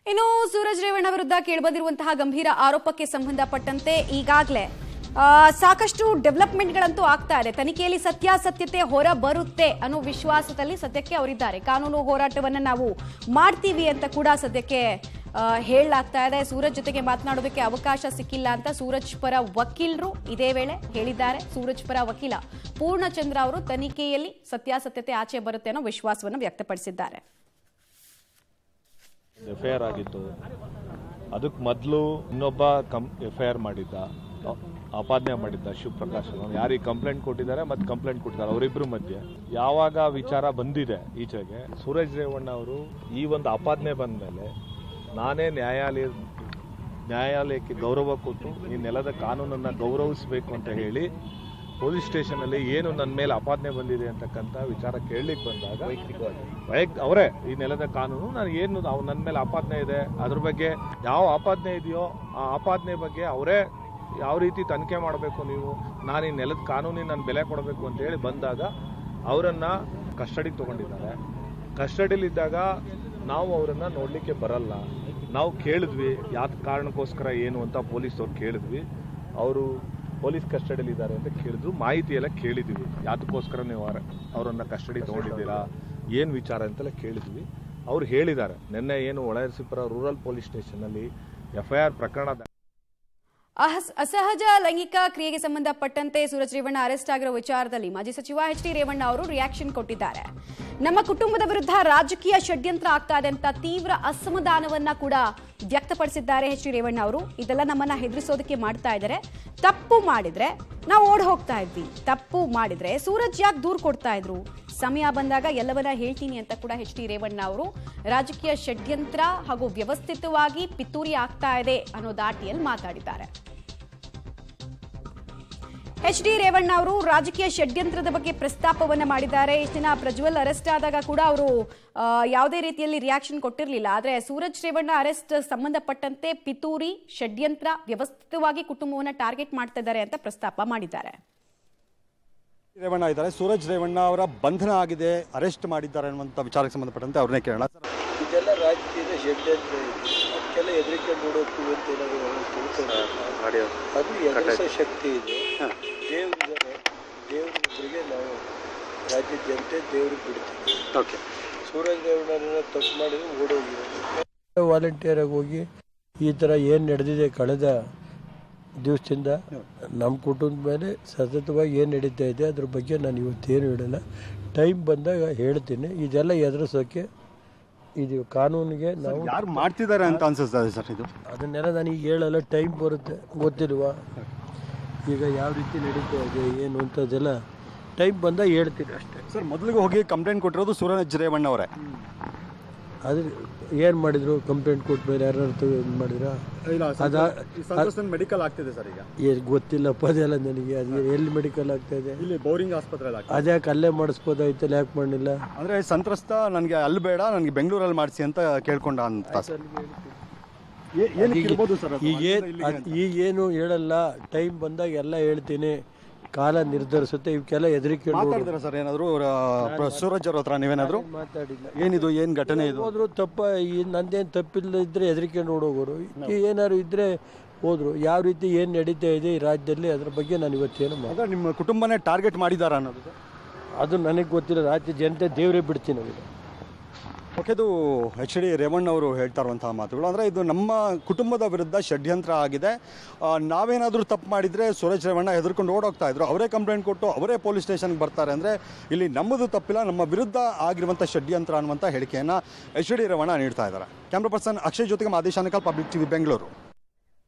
ಇನ್ನು ಸೂರಜ್ ರೇವಣ್ಣ ವಿರುದ್ಧ ಕೇಳಿಬಂದಿರುವಂತಹ ಗಂಭೀರ ಆರೋಪಕ್ಕೆ ಸಂಬಂಧಪಟ್ಟಂತೆ ಈಗಾಗಲೇ ಸಾಕಷ್ಟು ಡೆವಲಪ್ಮೆಂಟ್ಗಳಂತೂ ಆಗ್ತಾ ಇದೆ. ತನಿಖೆಯಲ್ಲಿ ಸತ್ಯಾಸತ್ಯತೆ ಹೊರ ಬರುತ್ತೆ ಅನ್ನೋ ವಿಶ್ವಾಸದಲ್ಲಿ ಸದ್ಯಕ್ಕೆ ಅವರಿದ್ದಾರೆ. ಕಾನೂನು ಹೋರಾಟವನ್ನು ನಾವು ಮಾಡ್ತೀವಿ ಅಂತ ಕೂಡ ಸದ್ಯಕ್ಕೆ ಹೇಳಲಾಗ್ತಾ ಇದೆ. ಸೂರಜ್ ಜೊತೆಗೆ ಮಾತನಾಡೋದಕ್ಕೆ ಅವಕಾಶ ಸಿಕ್ಕಿಲ್ಲ ಅಂತ ಸೂರಜ್ ಪರ ವಕೀಲರು ಇದೇ ವೇಳೆ ಹೇಳಿದ್ದಾರೆ. ಸೂರಜ್ ಪರ ವಕೀಲ ಪೂರ್ಣಚಂದ್ರ ಅವರು ತನಿಖೆಯಲ್ಲಿ ಸತ್ಯಾಸತ್ಯತೆ ಆಚೆ ಬರುತ್ತೆ ಅನ್ನೋ ವಿಶ್ವಾಸವನ್ನು ವ್ಯಕ್ತಪಡಿಸಿದ್ದಾರೆ. ಎಫ್ಐಆರ್ ಆಗಿತ್ತು, ಅದಕ್ಕೆ ಮೊದಲು ಇನ್ನೊಬ್ಬ ಎಫ್ಐಆರ್ ಮಾಡಿದ್ದ, ಆಪಾದನೆ ಮಾಡಿದ್ದ ಶಿವಪ್ರಕಾಶ್ ಯಾರಿಗೆ ಕಂಪ್ಲೇಂಟ್ ಕೊಟ್ಟಿದ್ದಾರೆ ಮತ್ತು ಕಂಪ್ಲೇಂಟ್ ಕೊಟ್ಟಿದ್ದಾರೆ ಅವರಿಬ್ಬರ ಮಧ್ಯೆ ಯಾವಾಗ ವಿಚಾರ ಬಂದಿದೆ ಈಚೆಗೆ, ಸೂರಜ್ ರೇವಣ್ಣ ಅವರು ಈ ಒಂದು ಆಪಾದನೆ ಬಂದ ಮೇಲೆ ನಾನೇ ನ್ಯಾಯಾಲಯಕ್ಕೆ ಗೌರವ ಕೊಟ್ಟು ಈ ನೆಲದ ಕಾನೂನನ್ನು ಗೌರವಿಸಬೇಕು ಅಂತ ಹೇಳಿ ಪೊಲೀಸ್ ಸ್ಟೇಷನಲ್ಲಿ ಏನು ನನ್ನ ಮೇಲೆ ಆಪಾದನೆ ಬಂದಿದೆ ಅಂತಕ್ಕಂಥ ವಿಚಾರ ಕೇಳಲಿಕ್ಕೆ ಬಂದಾಗ ಅವರೇ ಈ ನೆಲದ ಕಾನೂನು ನಾನು ಏನು ನನ್ನ ಮೇಲೆ ಆಪಾದನೆ ಇದೆ ಅದ್ರ ಬಗ್ಗೆ ಯಾವ ಆಪಾದನೆ ಇದೆಯೋ ಆ ಆಪಾದನೆ ಬಗ್ಗೆ ಅವರೇ ಯಾವ ರೀತಿ ತನಿಖೆ ಮಾಡಬೇಕು, ನೀವು ನಾನು ಈ ನೆಲದ ಕಾನೂನಿಗೆ ನಾನು ಬೆಲೆ ಕೊಡಬೇಕು ಅಂತ ಹೇಳಿ ಬಂದಾಗ ಅವರನ್ನು ಕಸ್ಟಡಿಗೆ ತೊಗೊಂಡಿದ್ದಾರೆ. ಕಸ್ಟಡಿಲಿದ್ದಾಗ ನಾವು ಅವರನ್ನು ನೋಡಲಿಕ್ಕೆ ಬರಲ್ಲ. ನಾವು ಕೇಳಿದ್ವಿ ಯಾವ ಕಾರಣಕ್ಕೋಸ್ಕರ ಏನು ಅಂತ ಪೊಲೀಸವ್ರು ಕೇಳಿದ್ವಿ. ಅವರು ಪೊಲೀಸ್ ಕಸ್ಟಡಿಯಲ್ಲಿದ್ದಾರೆ ಅಂತ ಕೇಳಿದ್ರು, ಮಾಹಿತಿ ಎಲ್ಲ ಕೇಳಿದ್ವಿ, ಯಾತಕ್ಕೋಸ್ಕರ ನೀವು ಅವರನ್ನು ಕಸ್ಟಡಿ ತೊಗೊಂಡಿದ್ದೀರಾ, ಏನು ವಿಚಾರ ಅಂತೆಲ್ಲ ಕೇಳಿದ್ವಿ. ಅವ್ರು ಹೇಳಿದ್ದಾರೆ ನಿನ್ನೆ ಏನು ಹೊಳೆನರಸೀಪುರ ರೂರಲ್ ಪೊಲೀಸ್ ಸ್ಟೇಷನ್ನಲ್ಲಿ ಎಫ್ಐಆರ್ ಪ್ರಕರಣ ಅಸಹಜ ಲೈಂಗಿಕ ಕ್ರಿಯೆಗೆ ಸಂಬಂಧಪಟ್ಟಂತೆ ಸೂರಜ್ ರೇವಣ್ಣ ಅರೆಸ್ಟ್ ಆಗಿರೋ ವಿಚಾರದಲ್ಲಿ ಮಾಜಿ ಸಚಿವ ಎಚ್.ಡಿ. ರೇವಣ್ಣ ಅವರು ರಿಯಾಕ್ಷನ್ ಕೊಟ್ಟಿದ್ದಾರೆ. ನಮ್ಮ ಕುಟುಂಬದ ವಿರುದ್ಧ ರಾಜಕೀಯ ಷಡ್ಯಂತ್ರ ಆಗ್ತಾ ಇದೆ ಅಂತ ತೀವ್ರ ಅಸಮಾಧಾನವನ್ನ ಕೂಡ ವ್ಯಕ್ತಪಡಿಸಿದ್ದಾರೆ ಎಚ್.ಡಿ. ರೇವಣ್ಣ ಅವರು. ಇದೆಲ್ಲ ನಮ್ಮನ್ನ ಹೆದರಿಸೋದಕ್ಕೆ ಮಾಡ್ತಾ ಇದ್ದಾರೆ. ತಪ್ಪು ಮಾಡಿದ್ರೆ ನಾವು ಓಡ್ ಹೋಗ್ತಾ ಇದ್ವಿ, ತಪ್ಪು ಮಾಡಿದ್ರೆ ಸೂರಜ್ ಯಾಕೆ ದೂರ ಕೊಡ್ತಾ ಇದ್ರು, ಸಮಯ ಬಂದಾಗ ಎಲ್ಲವನ್ನ ಹೇಳ್ತೀನಿ ಅಂತ ಕೂಡ ಎಚ್.ಡಿ. ರೇವಣ್ಣ ಅವರು ರಾಜಕೀಯ ಷಡ್ಯಂತ್ರ ಹಾಗೂ ವ್ಯವಸ್ಥಿತವಾಗಿ ಪಿತೂರಿ ಆಗ್ತಾ ಇದೆ ಅನ್ನೋ ದಾಟಿಯಲ್ಲಿ ಮಾತಾಡಿದ್ದಾರೆ. ಎಚ್.ಡಿ. ರೇವಣ್ಣ ಅವರು ರಾಜಕೀಯ ಷಡ್ಯಂತ್ರದ ಬಗ್ಗೆ ಪ್ರಸ್ತಾಪವನ್ನ ಮಾಡಿದ್ದಾರೆ. ಇಷ್ಟು ದಿನ ಪ್ರಜ್ವಲ್ ಅರೆಸ್ಟ್ ಆದಾಗ ಕೂಡ ಅವರು ಯಾವುದೇ ರೀತಿಯಲ್ಲಿ ರಿಯಾಕ್ಷನ್ ಕೊಟ್ಟಿರಲಿಲ್ಲ. ಆದರೆ ಸೂರಜ್ ರೇವಣ್ಣ ಅರೆಸ್ಟ್ ಸಂಬಂಧಪಟ್ಟಂತೆ ಪಿತೂರಿ, ಷಡ್ಯಂತ್ರ, ವ್ಯವಸ್ಥಿತವಾಗಿ ಕುಟುಂಬವನ್ನು ಟಾರ್ಗೆಟ್ ಮಾಡ್ತಾ ಇದ್ದಾರೆ ಅಂತ ಪ್ರಸ್ತಾಪ ಮಾಡಿದ್ದಾರೆ. ರೇವಣ್ಣ ಇದ್ದಾರೆ, ಸೂರಜ್ ರೇವಣ್ಣ ಅವರ ಬಂಧನ ಆಗಿದೆ, ಅರೆಸ್ಟ್ ಮಾಡಿದ್ದಾರೆ ಅನ್ನುವಂಥ ವಿಚಾರಕ್ಕೆ ಸಂಬಂಧಪಟ್ಟಂತೆ ಅವ್ರನ್ನೇ ಕೇಳೋಣ. ಇದೆಲ್ಲ ರಾಜಕೀಯದ ಷಡ್ಯಂತ್ರ ಇದೆ, ಅದಕ್ಕೆಲ್ಲ ಹೆದರಿಕೆ ನೋಡೋಕ್ಕಿವಿ ಅಂತ ಏನಾದರೂ ಅದು ಎದುರಿಸೋ ಶಕ್ತಿ ಇದೆ. ದೇವರಿದ್ದಾರೆ, ದೇವರಿಗೆ ನಾವು ರಾಜ್ಯದ ಜನತೆ ದೇವ್ರಿಗೆ ಬಿಡ್ತೀವಿ. ಓಕೆ, ಸೂರಜ್ ರೇವಣ್ಣನ ತಪ್ಪು ಮಾಡಿದ್ರೆ ಓಡೋಗಿ ವಾಲಂಟಿಯರ್ ಆಗಿ ಹೋಗಿ ಈ ಥರ ಏನು ನಡೆದಿದೆ ಕಳೆದ ದಿವಸದಿಂದ ನಮ್ಮ ಕುಟುಂಬದ ಮೇಲೆ ಸತತವಾಗಿ ಏನು ನಡೀತಾ ಇದೆ ಅದ್ರ ಬಗ್ಗೆ ನಾನು ಇವತ್ತೇನು ಹೇಳಲ್ಲ. ಟೈಮ್ ಬಂದಾಗ ಹೇಳ್ತೀನಿ. ಇದೆಲ್ಲ ಎದುರಿಸೋಕ್ಕೆ ಇದು ಕಾನೂನಿಗೆ ನಾವು ಯಾರು ಮಾಡ್ತಿದ್ದಾರೆ ಅಂತ ಅನ್ಸುತ್ತೆ ಸರ್. ಇದು ಅದನ್ನೆಲ್ಲ ನನಗೆ ಹೇಳಲ್ಲ, ಟೈಮ್ ಬರುತ್ತೆ, ಗೊತ್ತಿಲ್ವಾ ಈಗ ಯಾವ ರೀತಿ ನಡೀತಾ ಇದೆ ಏನು ಅಂತದೆಲ್ಲ ಟೈಮ್ ಬಂದಾಗ ಹೇಳ್ತೀನಿ ಅಷ್ಟೇ. ಸರ್, ಮೊದಲಿಗೆ ಹೋಗಿ ಕಂಪ್ಲೇಂಟ್ ಕೊಟ್ಟಿರೋದು ಸೂರಜ್ ರೇವಣ್ಣ ಅವರೇ. ಅದು ಏನು ಮಾಡಿದ್ರು? ಕಂಪ್ಲೇಂಟ್ ಕೊಟ್ಟ ಮೇಲೆ ಯಾರು ಮಾಡಿದ್ರ? ಮೆಡಿಕಲ್ ಆಗ್ತಿದೆ ಸರ್ ಈಗ. ಏನು ಗೊತ್ತಿಲ್ಲಪ್ಪ ಅದೆಲ್ಲ ನನಗೆ. ಅದು ಎಲ್ಲಿ ಮೆಡಿಕಲ್ ಆಗ್ತಾ ಇದೆ? ಇಲ್ಲಿ ಬೌರಿಂಗ್ ಆಸ್ಪತ್ರೆ. ಅದ್ಯಾಕೆ ಅಲ್ಲೇ ಮಾಡಿಸ್ಬೋದಾಯ್ತಲ್ಲ, ಯಾಕೆ ಮಾಡಲಿಲ್ಲ? ಅಂದರೆ ಸಂತ್ರಸ್ತ ನನಗೆ ಅಲ್ಲಿ ಬೇಡ, ನನಗೆ ಬೆಂಗಳೂರಲ್ಲಿ ಮಾಡಿಸಿ ಅಂತ ಕೇಳ್ಕೊಂಡ ಅಂತ. ಈಗೇನು ಹೇಳಲ್ಲ, ಟೈಮ್ ಬಂದಾಗ ಎಲ್ಲ ಹೇಳ್ತೀನಿ, ಕಾಲ ನಿರ್ಧರಿಸುತ್ತೆ. ಇವಕ್ಕೆಲ್ಲ ಹೆದರಿಕೆ ಮಾತಾಡಿದ್ರೆ ಸರ್ ಏನಾದ್ರು ಸೂರಜ್ ಅವ್ರ ಹತ್ರ ನೀವೇನಾದ್ರು ಮಾತಾಡಿಲ್ಲ. ಏನಿದು, ಏನು ಘಟನೆ ಇದು? ಹೋದ್ರು ತಪ್ಪ, ನಂದೇನು ತಪ್ಪಿಲ್ಲ ಇದ್ರೆ ಹೆದರಿಕೆ ನೋಡೋಗೋರು, ಏನಾದ್ರು ಇದ್ರೆ ಹೋದ್ರು. ಯಾವ ರೀತಿ ಏನು ನಡೀತಾ ಇದೆ ಈ ರಾಜ್ಯದಲ್ಲಿ ಅದ್ರ ಬಗ್ಗೆ ನಾನು ಇವತ್ತೇನು ನಿಮ್ಮ ಕುಟುಂಬನೇ ಟಾರ್ಗೆಟ್ ಮಾಡಿದಾರ ಅನ್ನೋದು ಅದು ನನಗೆ ಗೊತ್ತಿಲ್ಲ. ರಾಜ್ಯ ಜನತೆ ದೇವರೇ ಬಿಡ್ತೀನಿ ಅವರಿಗೆ. ಓಕೆ, ಇದು ಎಚ್.ಡಿ. ರೇವಣ್ಣ ಅವರು ಹೇಳ್ತಾ ಇರುವಂತಹ ಮಾತುಗಳು. ಅಂದರೆ ಇದು ನಮ್ಮ ಕುಟುಂಬದ ವಿರುದ್ಧ ಷಡ್ಯಂತ್ರ ಆಗಿದೆ, ನಾವೇನಾದರೂ ತಪ್ಪು ಮಾಡಿದರೆ ಸೂರಜ್ ರೇವಣ್ಣ ಹೆದರ್ಕೊಂಡು ಓಡೋಗ್ತಾ ಇದ್ರು, ಅವರೇ ಕಂಪ್ಲೇಂಟ್ ಕೊಟ್ಟು ಅವರೇ ಪೊಲೀಸ್ ಸ್ಟೇಷನ್ಗೆ ಬರ್ತಾರೆ. ಅಂದರೆ ಇಲ್ಲಿ ನಮ್ಮದು ತಪ್ಪಿಲ್ಲ, ನಮ್ಮ ವಿರುದ್ಧ ಆಗಿರುವಂಥ ಷಡ್ಯಂತ್ರ ಅನ್ನುವಂಥ ಹೇಳಿಕೆಯನ್ನು ಎಚ್.ಡಿ. ರೇವಣ್ಣ ನೀಡ್ತಾ ಇದ್ದಾರೆ. ಕ್ಯಾಮ್ರಾ ಪರ್ಸನ್ ಅಕ್ಷಯ್ ಜೊತೆಗೆ ಮಾದೇಶ್ ಆನೇಕಲ್, ಪಬ್ಲಿಕ್ ಟಿವಿ, ಬೆಂಗಳೂರು.